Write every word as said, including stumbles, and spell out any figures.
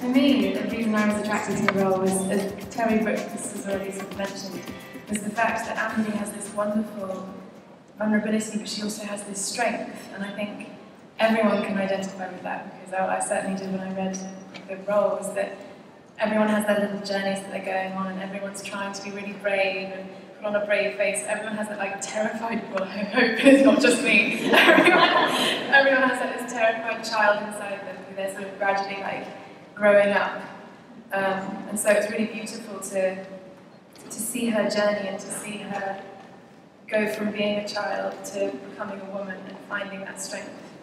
For me, the reason I was attracted to the role was, as Terry Brooks has already sort of mentioned, was the fact that Amelie has this wonderful vulnerability, but she also has this strength, and I think everyone can identify with that, because I, I certainly did when I read the role, was that everyone has their little journeys that they're going on, and everyone's trying to be really brave and put on a brave face. Everyone has that like terrified, well, I hope it's not just me, everyone, everyone has that this terrified child inside them who they're sort of gradually like growing up. Um, and so it's really beautiful to, to see her journey and to see her go from being a child to becoming a woman and finding that strength.